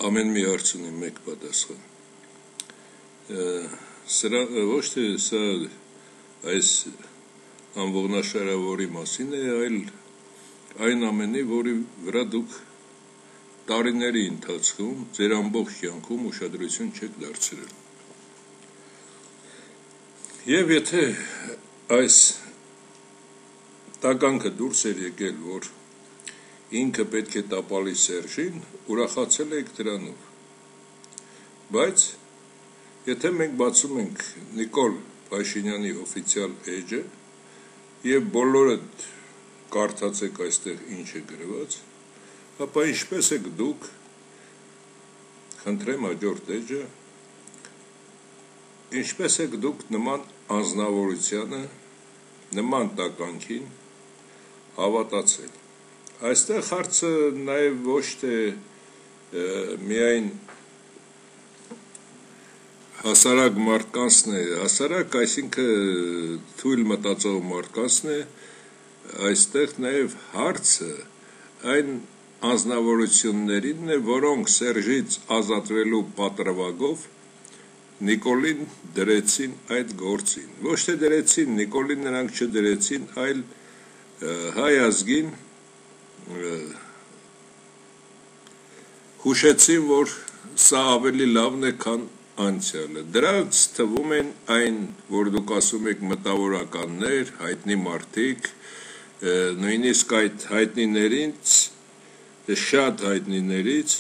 ամեն մի հարց ունի մեկ պատասխան։ Սրա ոչ թե սա այս անողնաշարավորի մասին է, այլ այն ամենի, որի վրա դուք տարիների ընթացքում ձեր ամբողջ կյանքում ուշադրություն չեք դարձրել։ Եվ եթե այս տականքը դուրս էր եկել, որ ինքը պետք է տապալի Սերժին, ուրախացել եք դրանով։ Բայց եթե մենք բացում ենք Նիկոլ Փաշինյանի օֆիցիալ էջը եւ բոլորը կարդացեք այստեղ ինչ է գրված, ապա ինչպես եք դուք, խնդրեմ հաջորդ էջը, ինչպես եք դուք նման անձնավորությանը, նման տականքին հավատացել։ Այստեղ հարցը նաև ոչ թե միայն հասարակ մարդկանցն է, հասարակ, այսինքն թույլ մտածող մարդկանցն է, այստեղ նաև հարցը այն անձնավորություններին է, որոնք Սերժից ազատվելու պատրվակով Նիկոլին դրեցին այդ գործին։ Ոչ թե դրեցին, Նիկոլին նրանք չդրեցին, այլ հայ ազգին հուշեցին, որ սա ավելի լավն է, քան անցյալը։ Դրանց թվում են այն, որ դուք ասում եք մտավորականներ, հայտնի մարդիկ, նույնիսկ այդ հայտնիներից, շատ հայտնիներից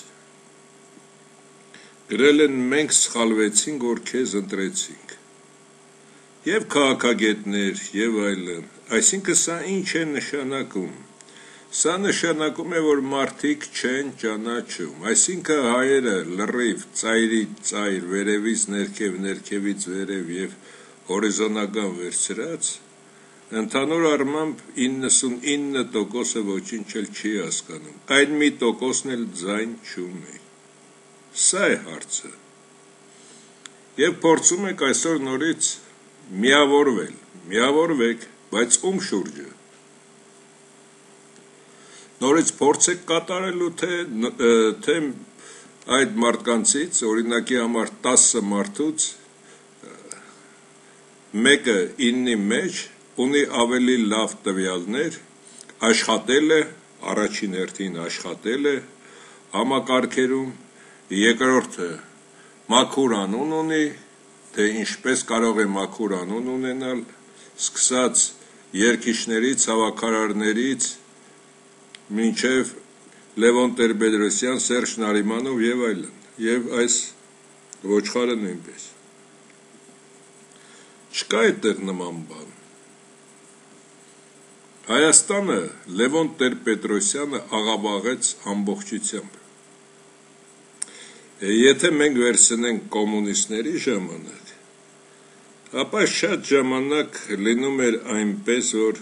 գրել են մենք սխալվեցինք, որ քեզ ընտրեցինք։ Եվ քաղաքագետներ, եւ այլն։ Այսինքն սա ինչ է նշանակում։ Սա նշանակում է, որ մարդիկ չեն ճանաչում, այսինքն հայերը լրիվ ծայրից ծայր, վերևից ներքև, ներքևից վերև եւ հորիզոնական վերցրած, ընդհանուր առմամբ 99%-ը ոչինչ էլ չի հասկանում, այն մի տոկոսն էլ ձայն չունի։ Սա է հարցը։ Եվ փորձում եք այսօր նորից միավորվել, միավորվեք, բայց ում շուրջը։ Նորից փորձ եք կատարելու, թե այդ մարդկանցից, օրինակի համար 10 մարդուց մեկը 9-ի մեջ ունի ավելի լավ տվյալներ, աշխատել է, առաջին հերթին աշխատել է համակարգերում, երկրորդը մաքուր անուն ունի, թե ինչպես կարող է մաքուր անուն ունենալ, սկսած երգիչներից, հավաքարարներից, մինչև Լևոն Տեր-Պետրոսյան, Սերժ Նարիմանով եւ այլն, եւ այս ոչխարը նույնպես։ Չկա այդտեղ նման բան։ Հայաստանը Լևոն Տեր-Պետրոսյանը աղավաղեց ամբողջությամբ։ Եթե մենք վերցնենք կոմունիստների ժամանակ, ապա շատ ժամանակ լինում էր այնպես, որ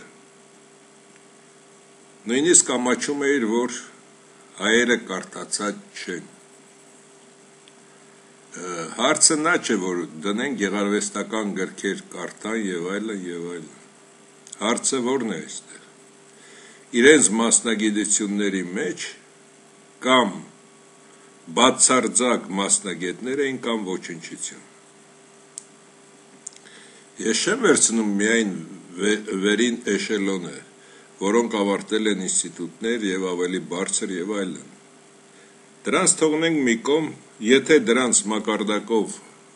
նույնիսկ ամաչում էր, որ հայերը կարդացած չեն։ Հարցը նա չէ, որ դնեն գեղարվեստական գրքեր կարդան եւ այլն եւ այլն։ Հարցը որն է այստեղ։ Իրենց մասնագիտությունների մեջ կամ բացարձակ մասնագետներ էին կամ ոչնչություն։ Ես չեմ վերցնում միայն վերին էշելոնը, որոնք ավարտել են ինստիտուտներ եւ ավելի բարձր եւ այլն։ Դրանց թողնենք մի կողմ, եթե դրանց մակարդակով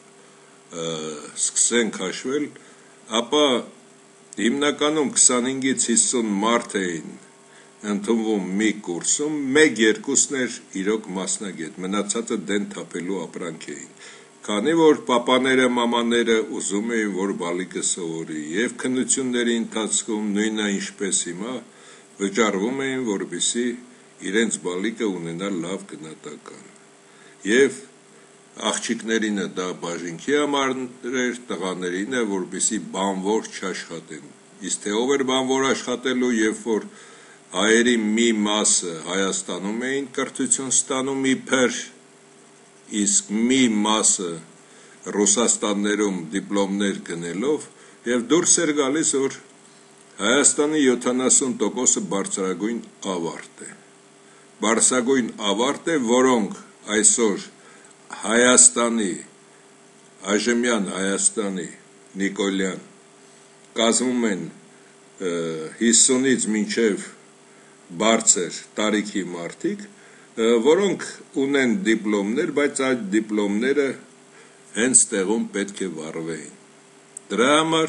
սկսենք հաշվել, ապա հիմնականում 25-ից 50 մարդ էին ընդունվում մի կուրսում, 1-2-ն էր իրոք մասնագետ, մնացածը դեն թափելու ապրանք էին։ Քանի որ պապաները, մամաները ուզում էին, որ բալիկը սովորի, եւ քննությունների ընթացքում նույնը ինչպես հիմա վճարվում էին, որպեսզի իրենց բալիկը ունենա լավ գնահատական։ Եվ աղջիկներինը դա բաժինքի համար էր, տղաներինը, որպեսզի բանվոր չաշխատեն։ Իսկ թե ով էր բանվոր աշխատելու, երբ որ հայերի մի մասը Հայաստանում էին կրթություն ստանում իբր, իսկ մի մասը Ռուսաստաններում դիպլոմներ գնելով, եւ դուրս էր գալիս, որ Հայաստանի 70%-ը բարձրագույն ավարտ է։ Բարձրագույն ավարտ է, որոնք այսօր Հայաստանի Այժմյան Հայաստանի Նիկոլյան կազմում են 50-ից մինչև բարձր տարիքի մարդիկ, որոնք ունեն դիպլոմներ, բայց այդ դիպլոմները հենց տեղում պետք է վառվեին։ Դրա համար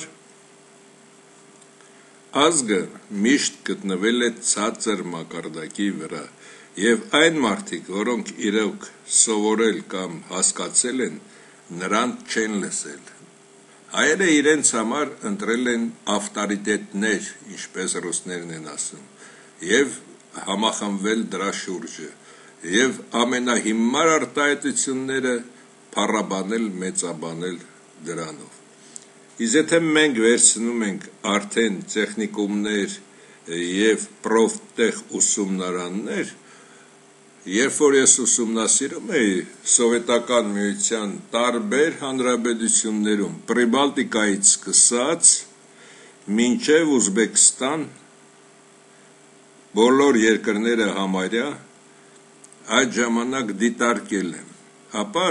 ազգը միշտ գտնվել է ցածր մակարդակի վրա, եւ այն մարդիկ, որոնք իրոք սովորել կամ հասկացել են, նրանց չեն լսել։ Հայերը իրենց համար ընտրել են ավտորիտետներ, ինչպես ռուսներն են ասում, եւ համախմբվել դրա շուրջը, եւ ամենահիմար արտահայտությունները փառաբանել, մեծաբանել դրանով։ Իսկ եթե մենք վերցնում ենք արդեն տեխնիկումներ եւ պրոֆտեխ ուսումնարաններ, երբ որ ես ուսումնասիրում էի սովետական միության տարբեր հանրապետություններում, Պրիբալտիկայից սկսած մինչև Ուզբեկստան, բոլոր երկրները համարյա այդ ժամանակ դիտարկել եմ, ապա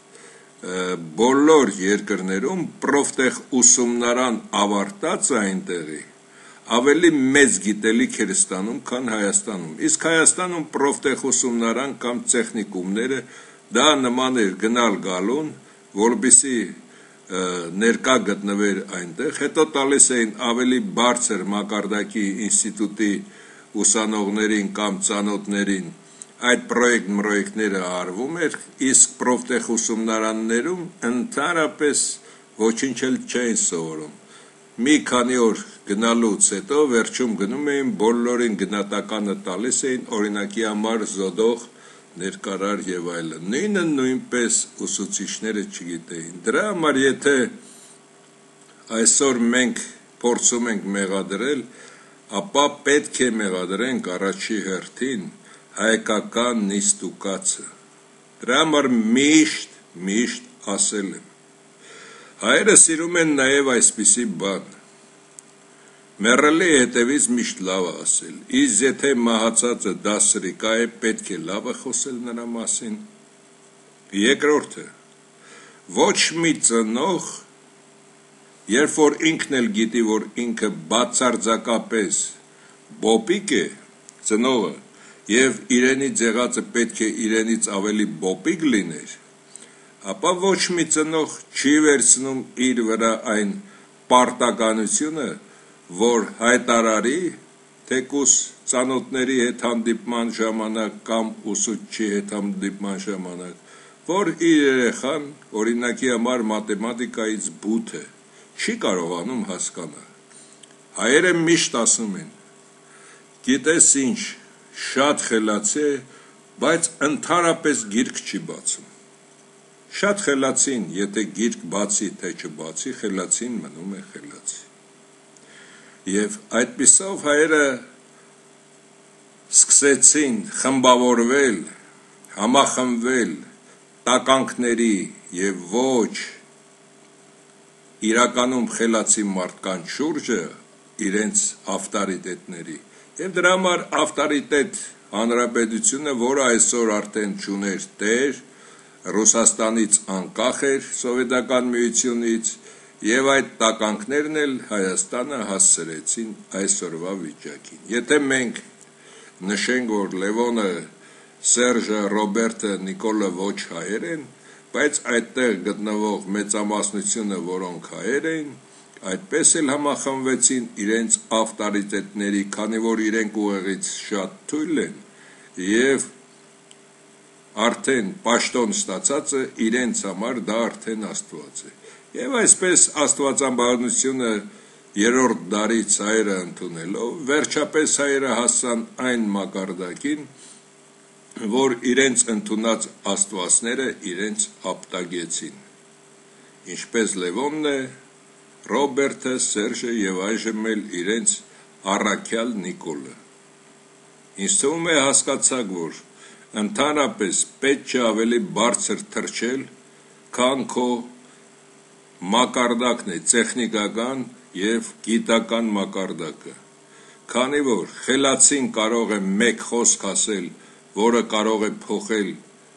բոլոր երկրներում պրոֆտեխ ուսումնարան ավարտած այնտեղի ավելի մեծ գիտելիք էր ստանում, քան Հայաստանում, իսկ Հայաստանում պրոֆտեխ ուսումնարան կամ տեխնիկումները դա նման էր գնալ գալուն, որպեսզի ներկա գտնվեր այնտեղ, հետո տալիս էին ավելի բարձր մակարդակի ինստիտուտի ուսանողներին կամ ծանոթներին այդ պրոյեկտները արվում էր, իսկ պրոֆտեխ ուսումնարաններում ընդհանրապես ոչինչ էլ չէին սովորում։ Մի քանի օր գնալուց հետո վերջում գնում էին, բոլորին գնահատականը տալիս էին, օրինակի համար զոդող, ներկարար եւ այլն։ Նույնպես ուսուցիչները չգիտեին։ Դրա համար եթե այսօր մենք փորձում ենք մեղադրել, ապա պետք է մեղադրենք առաջի հերթին հայկական նիստուկացը։ Դրա համար միշտ ասել եմ։ Հայերը սիրում են նաև այսպիսի բան. մեռելի հետևից միշտ լավը ասել, իսկ եթե մահացածը դասրիկա է, պետք է լավը խոսել նրա մասին։ Երկրորդը, ոչ մի ծնող, երբ որ ինքն էլ գիտի, որ ինքը բացարձակապես բոպիկ է, ծնողը, եւ իրենից եղածը պետք է իրենից ավելի բոպիկ լիներ, ապա ոչ մի ծնող չի վերցնում իր վրա այն պարտականությունը, որ հայտարարի, թեկուս ծանոթների հետ հանդիպման ժամանակ կամ ուսուցչի հետ հանդիպման ժամանակ, որ իր երեխան օրինակի համար մաթեմատիկայից բութ է, չի կարողանում հասկանալ։ Հայերը միշտ ասում են, գիտես ինչ, շատ խելացի է, բայց ընդհանրապես գիրք չի բացում։ Շատ խելացին, եթե գիրք բացի, թե չբացի, խելացին մնում է խելացի։ Եվ այդպիսով հայերը սկսեցին խմբավորվել, համախմբվել տականքների եւ ոչ իրականում խելացի մարդկանց շուրջը իրենց ավտորիտետների։ Եվ դրա համար ավտորիտետ հանրապետությունը, որը այսօր արդեն չուներ տեր, Ռուսաստանից անկախ էր սովետական միությունից, եւ այդ տականքներն էլ Հայաստանը հասցրեցին այսօրվա վիճակին։ Եթե մենք նշենք, որ Լևոնը, Սերժը, Ռոբերտը, Նիկոլը ոչ հայեր են, բայց այդտեղ գտնվող մեծամասնությունը, որոնք հայեր են, այդպես էլ համախմբվեցին իրենց ավտորիտետների, քանի որ իրենք ուղեղից շատ թույլ են եւ արդեն պաշտոն ստացածը իրենց համար դա արդեն Աստված է։ Եվ այսպես աստվածաբանությունը երրորդ դարից հայերը ընդունելով, վերջապես հայերը հասան այն մակարդակին, որ իրենց ընդունած աստվածները իրենց ապտագեցին։ Ինչպես Լևոնն է, Ռոբերտը, Սերժը եւ այժմ էլ իրենց առաքյալ Նիկոլը։ Ինձ թվում է հասկացաք, որ ընդհանրապես պետք չէ ավելի բարձր թռչել, քան քո մակարդակն է, տեխնիկական եւ գիտական մակարդակը, քանի որ խելացին կարող է մեկ խոսք ասել, որը կարող է փոխել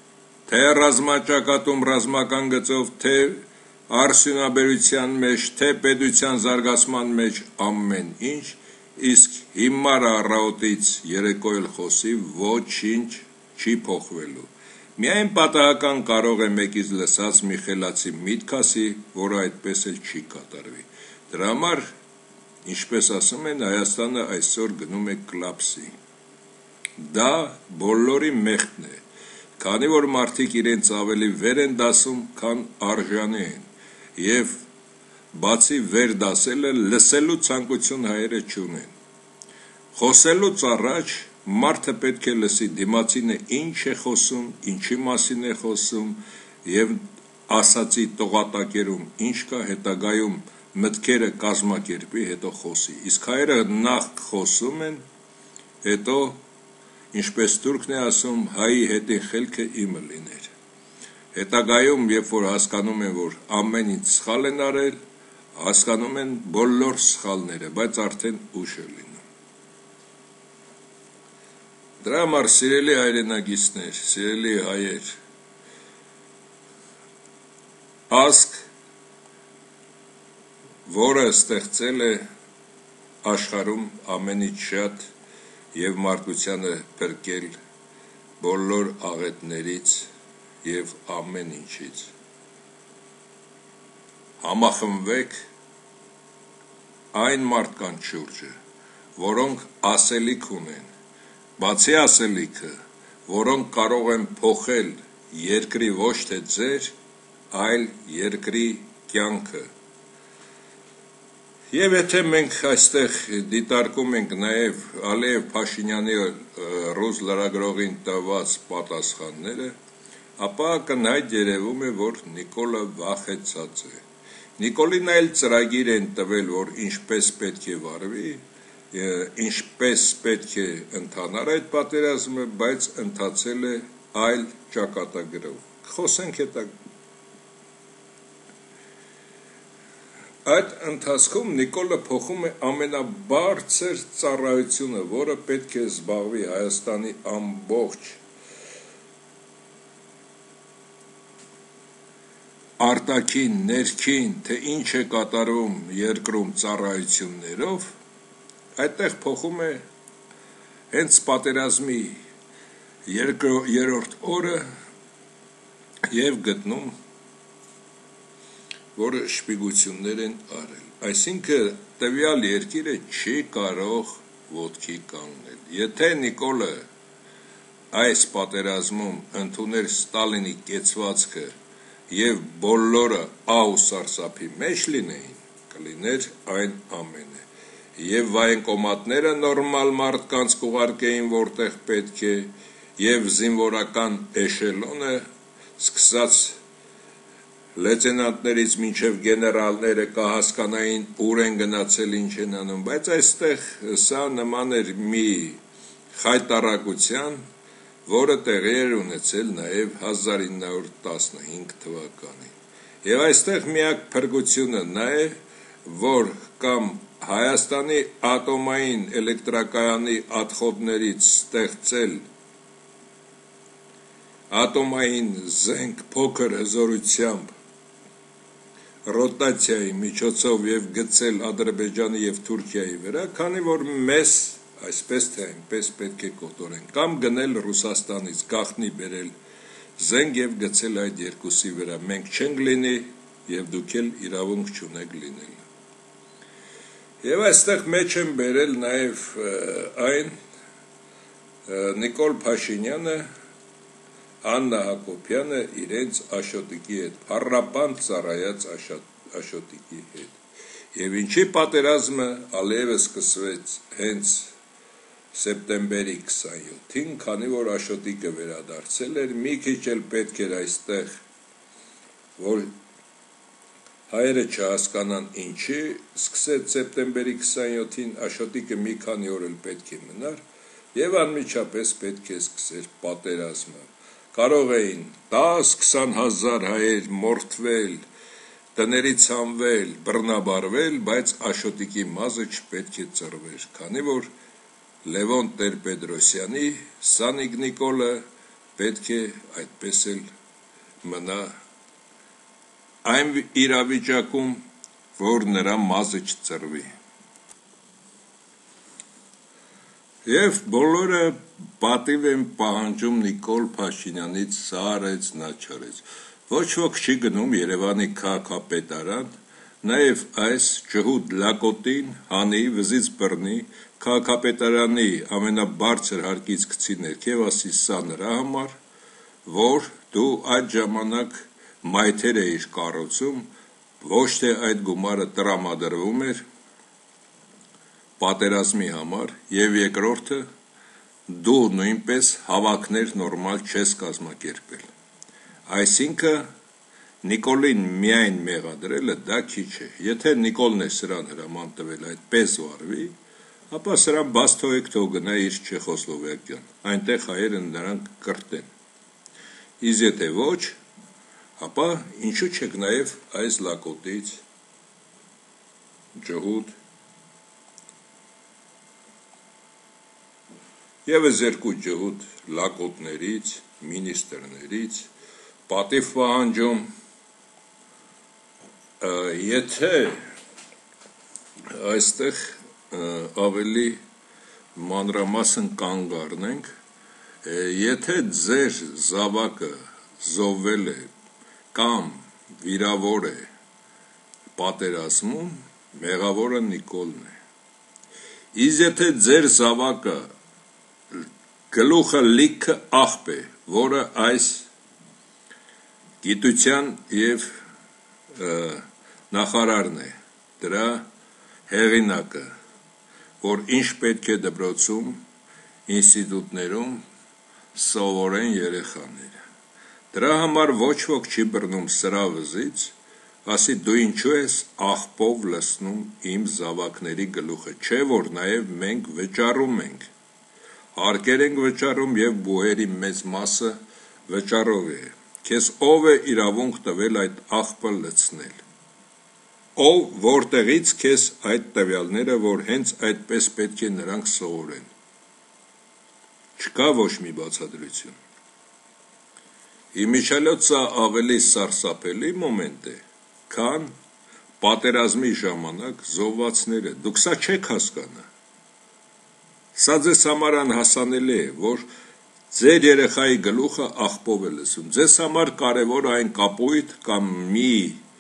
թե ռազմաճակատում ռազմական գծով, թե արդյունաբերության մեջ, թե պետության զարգացման մեջ ամեն ինչ, իսկ հիմար առավոտից երեկոյել խոսի ոչինչ չի փոխվելու։ Միայն պատահական կարող է մեկից լսած մի խելացի միտք ասի, որը այդպես էլ չի կատարվի։ Դրա համար, ինչպես ասում են, Հայաստանը այսօր գնում է կլապսի։ Դա բոլորի մեղքն է, քանի որ մարդիկ իրենց ավելի վեր են դասում, քան արժանի են, եւ բացի վեր դասելը լսելու ցանկություն հայերը չունեն։ Խոսելուց առաջ մարդը պետք է լսի դիմացինը ինչ է խոսում, ինչի մասին է խոսում եւ ասացի տողատակերում ինչ կա, հետագայում մտքերը կազմակերպի, հետո խոսի։ Իսկ հայերը նախ խոսում են, հետո ինչպես թուրքն է ասում, հայի հետին խելքը իմը լիներ։ Հետագայում, երբ որ հասկանում են, որ ամեն ինչ սխալ են արել, հասկանում են բոլոր սխալները, բայց արդեն ուշ է լինում։ Դրա համար սիրելի հայրենագիստներ, սիրելի հայեր, ազգ, որը ստեղծել է աշխարհում ամենից շատ եւ մարդկությանը փրկել բոլոր աղետներից եւ ամեն ինչից։ Համախմբվեք այն մարդկանց շուրջը, որոնք ասելիք ունեն, բացի ասելիքը, որոնք կարող են փոխել երկրի ոչ թե ձեր, այլ երկրի կյանքը։ Եվ եթե մենք այստեղ դիտարկում ենք նաև Ալիև Փաշինյանի ռուս լրագրողին տված պատասխանները, ապա կնայդ երևում է, որ Նիկոլը վախեցած է։ Նիկոլին այլ ծրագիր են տվել, որ ինչպես պետք է վարվի, ինչպես պետք է ընթանար այդ պատերազմը, բայց ընթացել է այլ ճակատագրով։ Խոսենք այդ ընթացքում Նիկոլը փոխում է ամենաբարձր ծառայությունը, որը պետք է զբաղվի Հայաստանի ամբողջ արտաքին, ներքին, թե ինչ է կատարվում երկրում ծառայություններով, այդտեղ փոխում է հենց պատերազմի երրորդ օրը եւ գտնում, որ շպիգություններ են արել։ Այսինքն տվյալ երկիրը չի կարող ոտքի կանգնել։ Եթե Նիկոլը այս պատերազմում ընդուներ Ստալինի կեցվածքը եւ բոլորը ահ ու սարսափի մեջ լինեին, կլիներ այն ամենը։ Եվ վայենկոմատները նորմալ մարդկանց կուղարկեին, որտեղ պետք է, եւ զինվորական էշելոնը սկսած լեյտենանտներից մինչև գեներալները կհասկանային ուր են գնացել, ինչ են անում, բայց այստեղ սա նման էր մի խայտարակության, որը տեղի էր ունեցել նաև 1915 թվականին։ Եվ այստեղ միակ փրկությունը նա է, որ կամ Հայաստանի ատոմային էլեկտրակայանի աթխոբներից ստեղծել ատոմային զենք փոքր հզորությամբ ռոտացիայի միջոցով եւ գցել Ադրբեջանի եւ Թուրքիայի վրա, քանի որ մեզ այսպես թե այնպես պետք է կոտորեն, կամ գնել Ռուսաստանից գաղտնի բերել զենք եւ գցել այդ երկուսի վրա, մենք չենք լինի եւ դուք էլ իրավունք չունեք լինել։ Եվ այստեղ մեջ են բերել նաեւ այն Նիկոլ Փաշինյանը, Աննա Հակոբյանը իրենց Աշոտիկի հետ, փառապանտ ծառայած Աշոտիկի հետ։ Եվ ինչի պատերազմը Ալիևը սկսվեց հենց սեպտեմբերի 27-ին, քանի որ Աշոտիկը վերադարձել էր, մի քիչ էլ պետք էր այստեղ, որ հայերը չհասկանան ինչի, սկսեց սեպտեմբերի 27-ին, Աշոտիկը մի քանի օր էլ պետք է մնար, եւ անմիջապես պետք է սկսեր պատերազմը։ Կարող էին 10-20 հազար հայեր մորթվել, տներից հանվել, բռնաբարվել, բայց Աշոտիկի մազը չպետք է ծռվեր, քանի որ Լևոն Տեր-Պետրոսյանի, Սանիկ Նիկոլը պետք է այդպես էլ մնա այն իրավիճակում, որ նրա մազը չծրվի։ Եվ բոլորը պատիվ են պահանջում Նիկոլ Փաշինյանից, սա արեց, նա չարեց։ Ոչ ոք չի գնում Երևանի քաղաքապետարան, նաև այս ջհուդ լակոտին հանի, վզից բռնի, քաղաքապետարանի ամենաբարձր հարկից գցի ներքև, ասի սա նրա համար, որ դու այդ ժամանակ մայթեր էիր կառուցում, ոչ թե այդ գումարը տրամադրվում էր պատերազմի համար, եւ երկրորդը դու նույնպես հավաքներ նորմալ չես կազմակերպել։ Այսինքն Նիկոլին միայն մեղադրելը դա քիչ է։ Եթե Նիկոլն է սրան հրաման տվել այդպես վարվի, ապա սրան բաց թողեք, թող գնա իր Չեխոսլովակիան, այնտեղ հայերը նրան կրտեն։ Իսկ եթե ոչ, ապա ինչու՞ չեք նաև այս լակոտից ջհուդ Եվս երկու ջհուդ լակոտներից, մինիստրներից պատիվ պահանջում, եթե այստեղ ավելի մանրամասն կանգ առնենք, եթե ձեր զավակը զոհվել է կամ վիրավոր է պատերազմում, մեղավորը Նիկոլն է։ Իսկ եթե ձեր զավակը գլուխը լիքը աղբ է, որը այս գիտության և նախարարն է, դրա հեղինակը, որ ինչ պետք է դպրոցում, ինստիտուտներում սովորեն երեխաները։ Դրա համար ոչ ոք չի բռնում սրա վզից, ասի դու ինչու ես աղբով լցնում իմ զավակների գլուխը, չէ որ նաև մենք վճարում ենք, հարկեր ենք վճարում և բուհերի մեծ մասը վճարով է, քեզ ով է իրավունք տվել այդ աղբը լցնել, ով որտեղից քեզ այդ տվյալները, որ հենց այդպես պետք է նրանք սովորեն, չկա ոչ մի բացատրություն։ Իմիջիայլոց սա ավելի սարսափելի մոմենտ է, քան պատերազմի ժամանակ զոհվածները, դուք սա չեք հասկանա։ Սա ձեզ համար անհասանելի է, որ ձեր երեխայի գլուխը աղբով է լցում, ձեզ համար կարևոր այն կապույտ կամ մի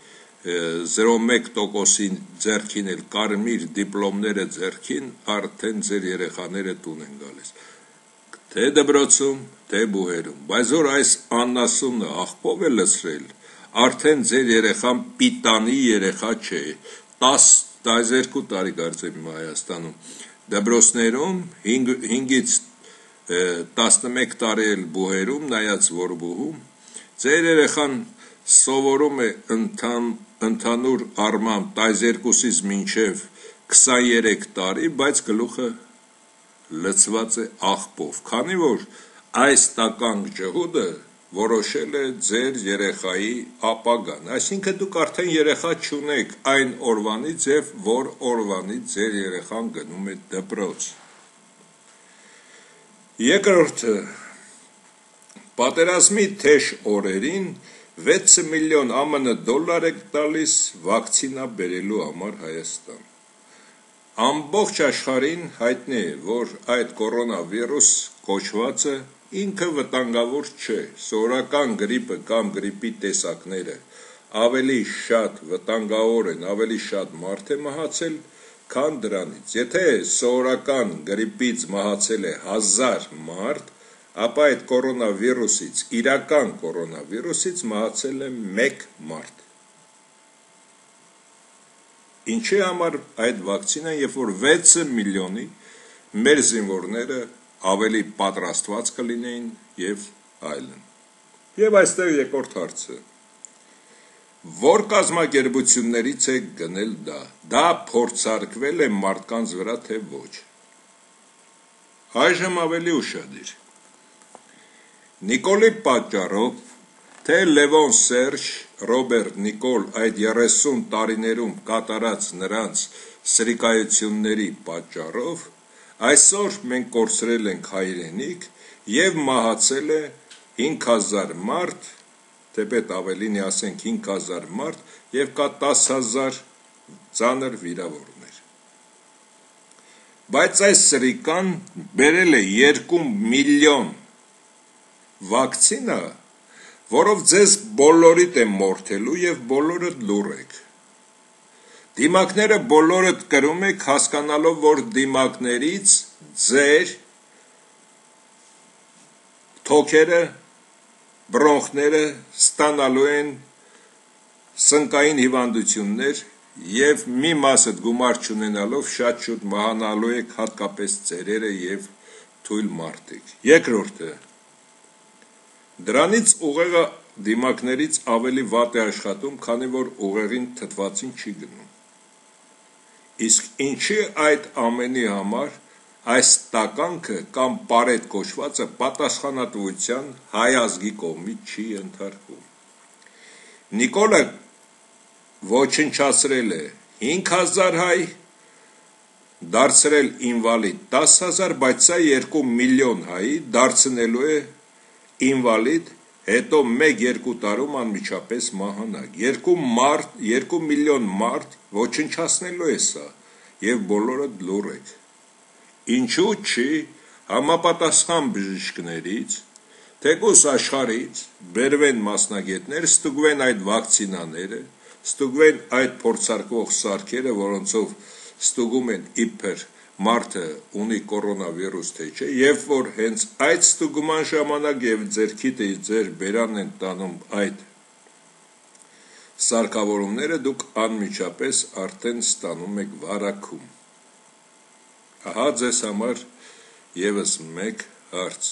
0.1%-ի ձեռքին էլ կարմիր դիպլոմները ձեռքին, արդեն ձեր երեխաները տուն են գալիս, թե դպրոցում, թե բուհերում, բայց որ այս անասունը աղբով է լցրել, արդեն ձեր երեխան պիտանի երեխա չէ, 10-12 տարի կարծեմ Հայաստանում դպրոցներում 5-ից 11 տարի էլ բուհերում, նայած որ բուհում, ձեր երեխան սովորում է ընդհանուր առմամբ 12-ից մինչև 23 տարի, բայց գլուխը լցված է աղբով, քանի որ այս տականք ջհուդը որոշել է ձեր երեխայի ապագան, այսինքն դուք արդեն երեխա չունեք այն օրվանից և որ օրվանից ձեր երեխան գնում է դպրոց։ Երկրորդը, պատերազմի թեժ օրերին 6 միլիոն ԱՄՆ դոլար եք տալիս վակցինա բերելու համար Հայաստան։ Ամբողջ աշխարհին հայտնի է, որ այդ կորոնավիրուս կոչվածը ինքը վտանգավոր չէ, սովորական գրիպը կամ գրիպի տեսակները ավելի շատ վտանգավոր են, ավելի շատ մարդ է մահացել, քան դրանից։ Եթե սովորական գրիպից մահացել է 1000 մարդ, ապա այդ կորոնավիրուսից, իրական կորոնավիրուսից մահացել է 1 մարդ։ Ինչի համար այդ վակցինան, երբ որ 6 միլիոնի մեր զինվորները ավելի պատրաստված կլինեին և այլն։ Եվ այստեղ երկրորդ հարցը, որ կազմակերպություններից է գնել դա փորձարկվել է մարդկանց վրա, թե ոչ։ Այժմ ավելի ուշադիր։ Նիկոլի պատճառով, թե Լևոն Սերժ, Ռոբերտ Նիկոլ այդ 30 տարիներում կատարած նրանց սրիկայությունների պատճառով, այսօր մենք կորցրել ենք հայրենիք և մահացել է 5000 մարդ, թեպետ ավելին ասենք 5000 մարդ եւ կա 10000 ծանր վիրավորներ։ Բայց այս սրիկան բերել է 2 միլիոն վակցինա, որով ձեզ բոլորիդ է մորթելու եւ բոլորդ լուր եք։ Դիմակները բոլորդ կրում եք հասկանալով, որ դիմակներից ձեր թոքերը, բրոնխները ստանալու են սնկային հիվանդություններ եւ մի մասը գումար չունենալով շատ շուտ մահանալու եք, հատկապես ծերերը եւ թույլ մարդիկ։ Երկրորդը, դրանից ուղեղը դիմակներից ավելի վատ է աշխատում, քանի որ ուղեղին թթվածին չի գնում։ Իսկ ինչի այդ ամենի համար այս տականքը կամ պարետ կոչվածը պատասխանատվության հայ ազգի կողմից չի ենթարկվում։ Նիկոլը ոչնչացրել է 5000 հայ, դարձրել ինվալիդ 10000, բայց սա 2 միլիոն հայի դարձնելու է ինվալիդ, հետո 1-2 տարում անմիջապես մահանակ։ 2 միլիոն մարդ ոչնչացնելու է սա եւ բոլորը լուր եք։ Ինչու՞ չի համապատասխան բժիշկներից, թեկուզ աշխարհից բերվեն մասնագետներ, ստուգվեն այդ վակցինաները, ստուգվեն այդ փորձարկող սարքերը, որոնցով ստուգում են իբր մարդը ունի կորոնավիրուս թե չէ, երբ որ հենց այդ ստուգման ժամանակ եւ ձերքիդ ձեր բերան են տանում այդ սարքավորումները, դուք անմիջապես արդեն ստանում եք վարակում։ Ահա ձեզ համար եւս մեկ հարց։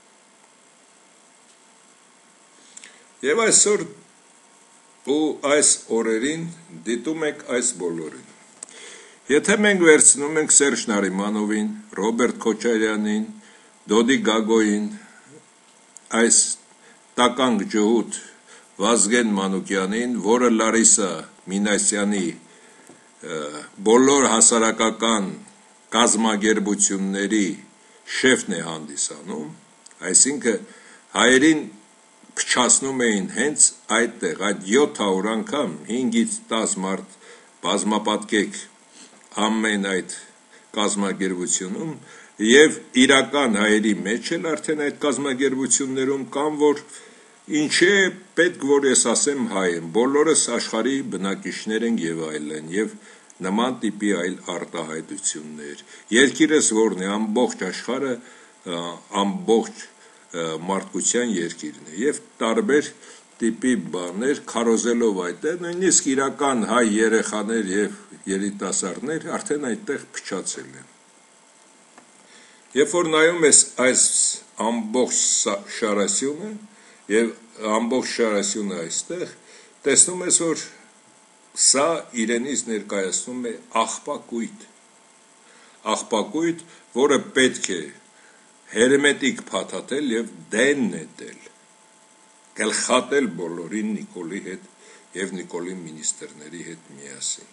Եվ այսօր ու այս օրերին դիտում եք այս բոլորին։ Եթե մենք վերցնում ենք Սերժ Նարիմանովին, Ռոբերտ Քոչարյանին, Դոդի Գագոյին, այս տականք ջհուդ Վազգեն Մանուկյանին, որը Լարիսա Մինասյանի բոլոր հասարակական կազմակերպությունների շեֆն է հանդիսանում, այսինքն հայերին փչացնում էին հենց այդտեղ, այդ 700 անգամ 5-ից 10 մարդ բազմապատկեք ամեն այդ կազմակերպությունում եւ իրական հայերի մեջ էլ արդեն այդ կազմակերպություններում կան, որ ինչի է պետք որ ես ասեմ հայ եմ, բոլորս աշխարհի բնակիչներ են եւ այլն եւ նման տիպի այլ արտահայտություններ։ Երկիրս որն է, ամբողջ աշխարհը, ամբողջ մարդկության երկիրն է եւ տարբեր տիպի բաներ քարոզելով այդտեղ, նույնիսկ իրական հայ երեխաներ եւ երիտասարդներ արդեն այդտեղ փչացել են։ Երբ որ նայում ես այս ամբողջ շարասյունը եւ ամբողջ շարասյունը այստեղ, տեսնում ես, որ սա իրենից ներկայացնում է աղբակույտ, որը պետք է հերմետիկ փաթաթել եւ դեն նետել, գլխատել բոլորին Նիկոլի հետ եւ Նիկոլի մինիստրների հետ միասին։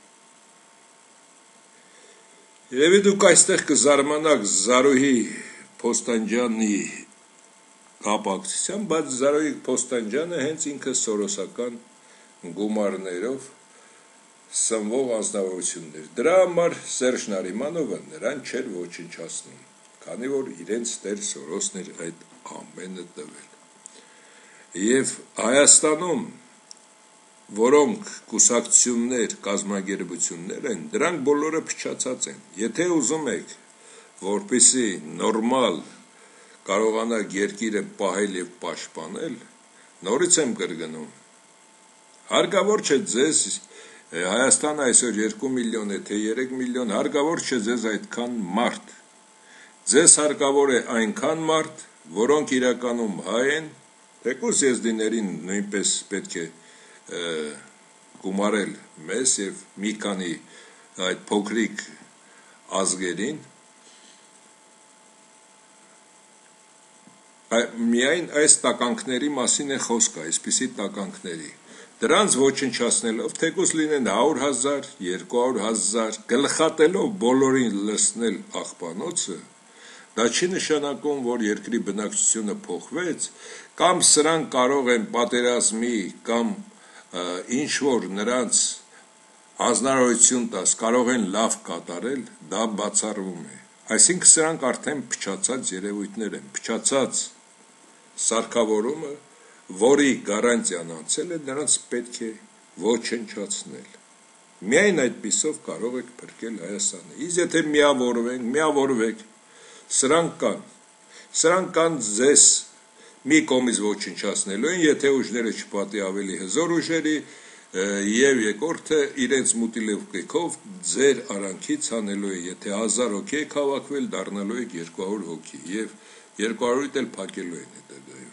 Երևի դուք այստեղ կզարմանաք Զարուհի Փոստանջյանի կապակցությամբ, բայց Զարուհի Փոստանջյանը հենց ինքը սորոսական գումարներով սնվող անձնավորություններ։ Դրա համար Սերժ Նարիմանովը նրան չէր ոչնչացնում, քանի որ իրենց Տեր Սորոսն էր այդ ամենը տվել։ Եվ Հայաստանում, որոնք կուսակցություններ, կազմակերպություններ են, դրանք բոլորը փչացած են։ Եթե ուզում եք, որպեսզի նորմալ կարողանաք երկիրը պահել եւ պաշտպանել, նորից եմ կրկնում, հարկավոր չէ ձեզ Հայաստանը այսօր 2 միլիոն է, թե 3 միլիոն, հարկավոր չէ ձեզ այդքան մարդ։ Ձեզ հարկավոր է այնքան մարդ, որոնք իրականում հայ են, թեկուզ եզդիներին նույնպես պետք է գումարել մեզ եւ մի քանի այդ փոքրիկ ազգերին, միայն այս տականքների մասին է խոսքը, այսպիսի տականքների։ Դրանց ոչնչացնելով, թեկուզ լինեն 100,000, 200,000, գլխատելով բոլորին լցնել աղբանոցը, Դա չի նշանակում, որ երկրի բնակչությունը փոխվեց, կամ սրանք կարող են պատերազմի կամ ինչ որ նրանց հանրահայություն տաս, կարող են լավ կատարել, դա բացառվում է։ Այսինքն սրանք արդեն փչացած երևույթներ են, փչացած սարքավորումը, որի գարանտիան անցել է, նրանց պետք է ոչնչացնել։ Միայն այդպիսով կարող եք փրկել Հայաստանը։ Իսկ եթե միավորվեք, սրանք կան ձեզ մի կողմից ոչնչացնելու են, եթե ուժները չպատի ավելի հզոր ուժերի, եւ երկրորդը իրենց մուտիլովկեքով ձեր արանքից հանելու է, եթե 1000 հոգի եք հավաքվել, դառնալու եք 200 հոգի եւ 200-ից էլ փակելու են հետագայում։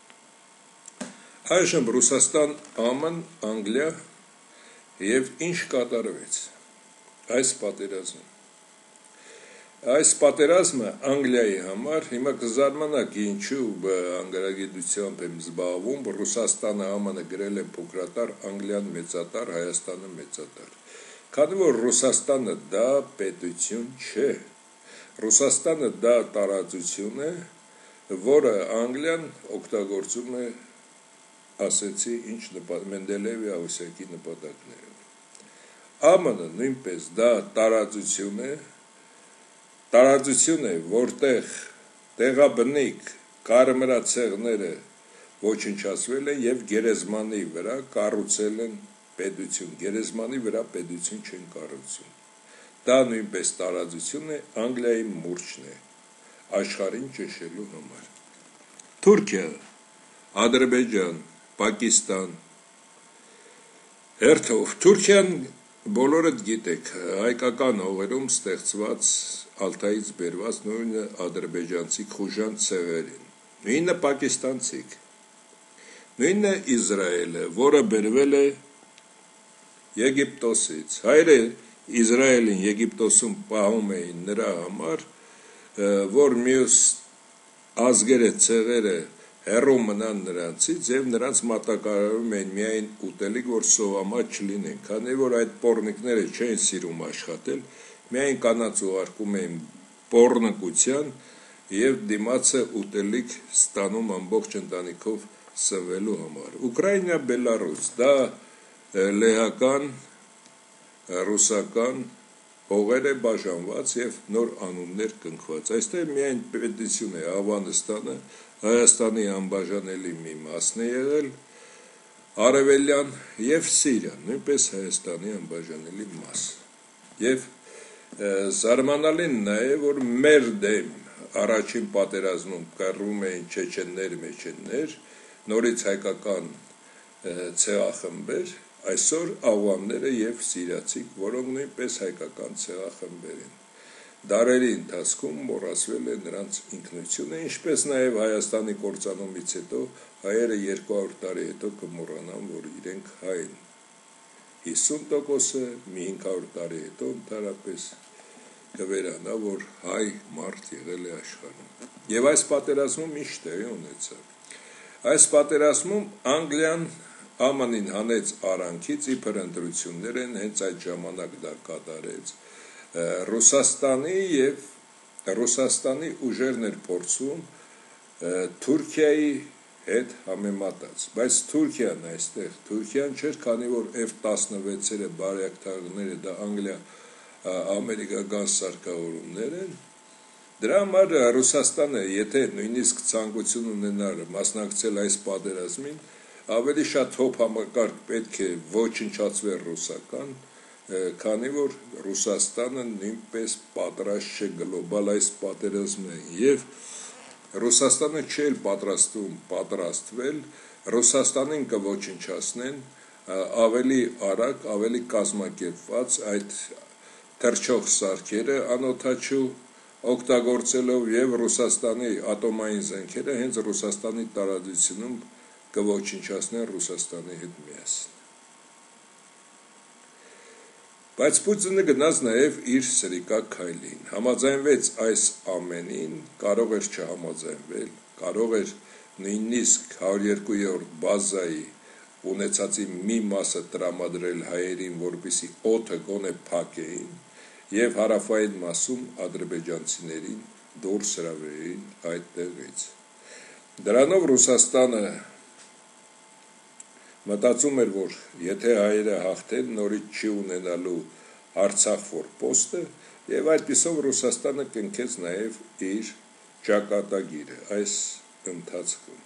Այժմ Ռուսաստան, ԱՄՆ, Անգլիա եւ ինչ կատարվեց այս պատերազմում։ Այս պատերազմը Անգլիայի համար հիմա կզարմանաք ինչու անգարագիտությամբ եմ զբաղվում, Ռուսաստանը ԱՄՆ գրել են փոքրատար, Անգլիան մեծատար, Հայաստանը մեծատար։ Քանի որ Ռուսաստանը դա պետություն չէ, Ռուսաստանը դա տարածություն է, որը Անգլիան օգտագործում է, ասեցի, ինչ Մենդելեևի Ավսյակի նպատակներով։ ԱՄՆ նույնպես դա տարածություն է, որտեղ տեղաբնիկ կարմրացեղները ոչնչացվել են եւ գերեզմանի վրա կառուցել են պետություն, գերեզմանի վրա պետություն չեն կառուցում։ Դա նույնպես տարածություն է, Անգլիայի մուրճն է աշխարհին ճնշելու համար։ Թուրքիա, Ադրբեջան, Պակիստան, հերթով Թուրքիան բոլորդ գիտեք, հայկական հողերում ստեղծված Ալթայից բերված նույնը ադրբեջանցի խուժան ցեղերին, նույնը պակիստանցիք, նույնը Իսրայելը, որը բերվել է Եգիպտոսից, հայերը Իսրայելին Եգիպտոսում պահում էին նրա համար, որ մյուս ազգերը ցեղերը հեռու մնան նրանցից եւ նրանց մատակարարում են միայն ուտելիք, որ սովամած չլինեն, քանի որ այդ պոռնիկները չեն սիրում աշխատել, միայն կանանց ուղարկում էին պոռնկության եւ դիմացը ուտելիք ստանում ամբողջ ընտանիքով սնվելու համար։ Ուկրաինա, Բելարուս, դա լեհական, ռուսական հողեր է բաժանված եւ նոր անուններ կնքված։ Այստեղ միայն պետություն է Աֆղանստանը, Հայաստանի անբաժանելի մի մասն է եղել, Արևելյան եւ Սիրիան, նույնպես Հայաստանի անբաժանելի մաս։ Եվ զարմանալին նա է, որ մեր դեմ առաջին պատերազմում կռվում էին չեչեններ, նորից հայկական ցեղախմբեր, այսօր աֆղանները եւ սիրիացիք, որոնք նույնպես հայկական ցեղախմբեր են։ Դարերի ընթացքում մոռացվել է նրանց ինքնությունը, ինչպես նաև Հայաստանի կործանումից հետո հայերը 200 տարի հետո կմոռանան, որ իրենք հայ են։ 50%-ը մի 500 տարի հետո ընդհանրապես կվերանա, որ հայ մարդ եղել է աշխարհում։ Եվ այս պատերազմում ինչ տեղի ունեցավ։ Այս պատերազմում Անգլիան ԱՄՆ-ին հանեց արանքից, իբր ընտրություններ են, հենց այդ ժամանակ դա կատարեց։ Ռուսաստանի ուժերն էր փորձում Թուրքիայի հետ համեմատած, բայց Թուրքիան այստեղ, Թուրքիան չէր, քանի որ F-16-երը, բարեկթարները դա Անգլիա-ամերիկական սարքավորումներ են, դրա համար Ռուսաստանը, եթե նույնիսկ ցանկություն ունենար մասնակցել այս պատերազմին, ավելի շատ հոբ համակարգ պետք է ոչնչացվեր ռուսական, քանի որ Ռուսաստանը նույնպես պատրաստ չէ գլոբալ այս պատերազմին եւ Ռուսաստանը չէր պատրաստվել, Ռուսաստանին կոչնչացնեն ավելի արագ, ավելի կազմակերպված այդ թռչող սարքերը անօթաչու օգտագործելով եւ Ռուսաստանի ատոմային զենքերը հենց Ռուսաստանի տարածությունում կոչնչացնեն Ռուսաստանի հետ միասին։ Բայց Պուտինը գնաց նաև իր սրիկա քայլին, համաձայնվեց այս ամենին, կարող էր չհամաձայնվել, կարող էր նույնիսկ 102-րդ բազայի ունեցածի մի մասը տրամադրել հայերին, որպեսզի օդը գոնե փակեին, եւ հարավային մասում ադրբեջանցիներին դուրս հրավերին այդտեղից։ Դրանով Ռուսաստանը մտածում էր, որ եթե հայերը հաղթեն, նորից չի ունենալու Արցախ ֆորպոստը, եւ այդպիսով Ռուսաստանը կնքեց նաեւ իր ճակատագիրը այս ընթացքում։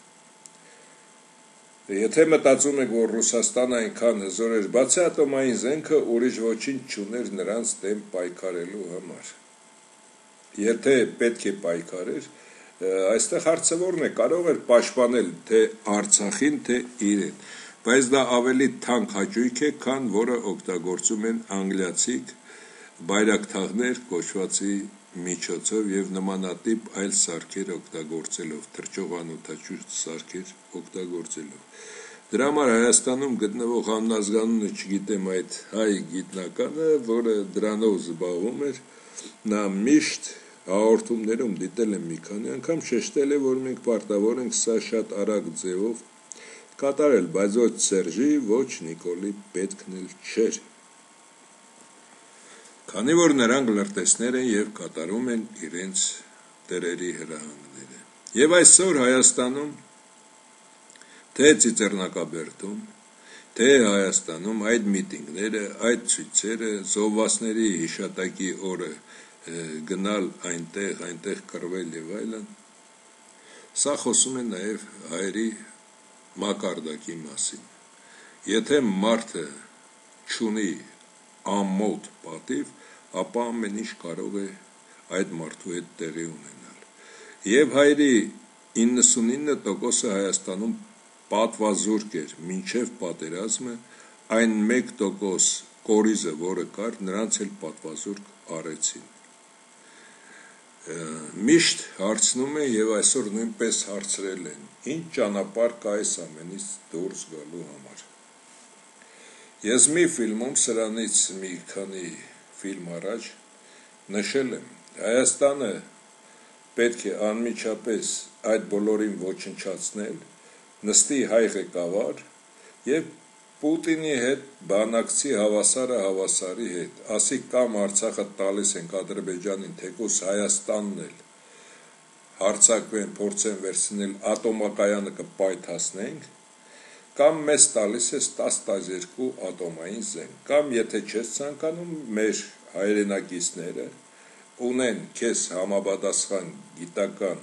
Եթե մտածում եք, որ Ռուսաստանը այնքան հզոր էր, բացի ատոմային զենքը, ուրիշ ոչինչ չուներ նրանց դեմ պայքարելու համար։ Եթե պետք է պայքարեր, այստեղ հարցը որն է, կարող էր պաշտպանել թե Արցախին, թե իրեն, բայց դա ավելի թանկ հաճույք է, քան որը օգտագործում են անգլիացիք բայրակթաղներ կոչվածի միջոցով եւ նմանատիպ այլ սարքեր օգտագործելով, թռչող անօդաչու սարքեր օգտագործելով։ Դրա համար Հայաստանում գտնվող անազգանունը, չգիտեմ, այդ հայ գիտնականը, որը դրանով զբաղվում էր, նա միշտ հաղորդումներում դիտել եմ մի քանի անգամ, շեշտել է, որ մենք պարտավոր ենք սա շատ արագ ձևով կատարել, բայց ոչ Սերժի, ոչ Նիկոլի պետքն էլ չէր։ Քանի որ նրանք լրտեսներ են եւ կատարում են իրենց տերերի հրահանգները։ Եվ այսօր Հայաստանում թե Ծիծեռնակաբերդում, թե Հայաստանում այդ միտինգները, այդ ցույցերը, զոհվածների հիշատակի օրը գնալ այնտեղ կռվել եւ այլն, սա խոսում է նաեւ հայերի մակարդակի մասին։ Եթե մարդը չունի ամոթ պատիվ, ապա ամեն ինչ կարող է այդ մարդու հետ տեղի ունենալ։ Եվ հայերի 99%-ը Հայաստանում պատվազուրկ էր մինչև պատերազմը, այն 1% կորիզը, որը կար, նրանց էլ պատվազուրկ արեցին։ Միշտ հարցնում է եւ այսօր նույնպես հարցրել են, ինչ ճանապարհ կա այս ամենից դուրս գալու համար։ Ես մի ֆիլմում սրանից մի քանի ֆիլմ առաջ նշել եմ, Հայաստանը պետք է անմիջապես այդ բոլորին ոչնչացնել, նստի հայ ղեկավար եւ Պուտինի հետ բանակցի հավասարը հավասարի հետ, ասի կամ Արցախը տալիս ենք Ադրբեջանին, թեկուզ Հայաստանն էլ հարցակվեն, փորձեն վերցնել ատոմակայանը կպայթացնենք, կամ մեզ տալիս ես 10-12 ատոմային զենք, կամ եթե չես ցանկանում, մեր հայրենակիցները ունեն քեզ համապատասխան գիտական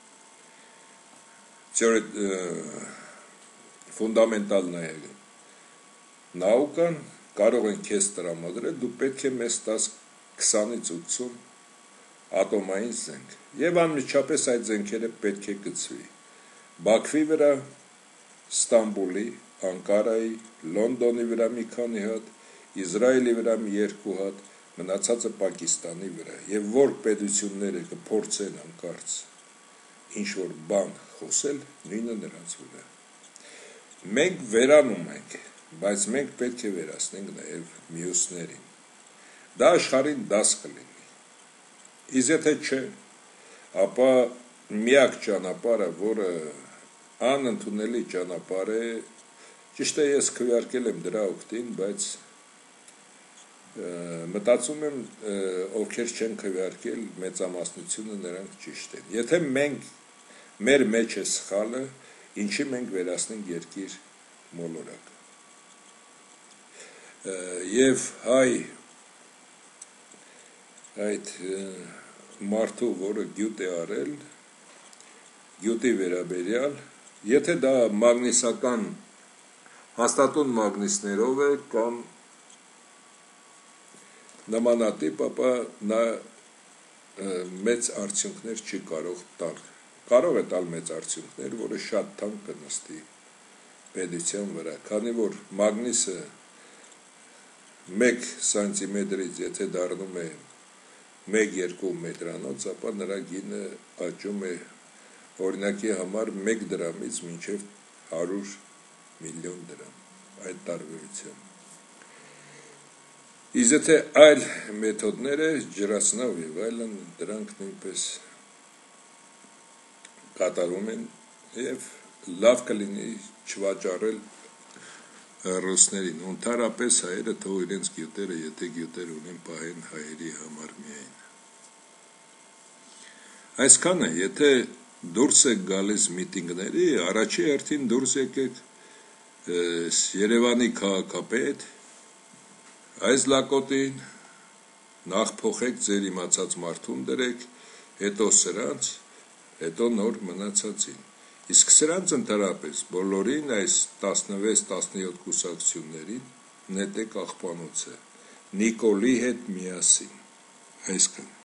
ֆունդամենտալ նաուկան, կարող են քեզ տրամադրել, դու պետք է մեզ տաս 20-ից 80 ատոմային զենք, եւ անմիջապես այդ զենքերը պետք է գցվի Բաքվի վրա, Ստամբուլի, Անկարայի, Լոնդոնի վրա մի քանի հատ, Իսրայելի վրա մի 2 հատ, մնացածը Պակիստանի վրա, եւ որ պետությունները կփորձեն հանկարծ ինչ որ բան խոսել, նույնը նրանց վրա։ Մենք վերանում ենք, բայց մենք պետք է վերացնենք նաեւ մյուսներին։ Դա աշխարհին դաս կլինի։ Իսկ եթե չէ, ապա միակ ճանապարհը, որը անընդունելի ճանապարհ է, ճիշտ է, ես քվեարկել եմ դրա օգտին, բայց մտածում եմ, ովքեր չեն քվեարկել, մեծամասնությունը նրանք ճիշտ են։ Եթե մենք մեր մեջ է սխալը, ինչի մենք վերացնենք երկիր մոլորակ։ Եվ հայ այդ մարդու, որը գյուտ է արել, գյուտի վերաբերյալ, եթե դա մագնիսական հաստատուն մագնիսներով է կամ նմանատիպ, ապա նա մեծ արդյունքներ չի կարող տալ։ Կարող է տալ մեծ արդյունքներ, որը շատ թանկ կնստի պետության վրա, քանի որ մագնիսը 1 սանտիմետրից եթե դառնում է 1-2 մետրանոց, ապա նրա գինը աճում է օրինակի համար 1 դրամից մինչև 100 միլիոն դրամ այդ տարբերությամբ։ Իսկ եթե այլ մեթոդները ջրացնով եւ այլն, դրանք նույնպես կատարում են եւ լավ կլինի չվաճառել ռուսներին, ընդհանրապես հայերը թող իրենց գյուտերը, եթե գյուտեր ունեն, պահեն հայերի համար միայն։ Այսքան է, եթե դուրս եք գալիս միտինգների, առաջի հերթին դուրս եկեք Երևանի քաղաքապետ այս լակոտին, նախ փոխեք ձեր իմացած մարդուն դրեք, հետո սրանց, հետո նոր մնացածին։ Իսկ սրանց ընդհանրապես բոլորին այս 16-17 կուսակցություններին նետեք աղբանոցը Նիկոլի հետ միասին, այսքան։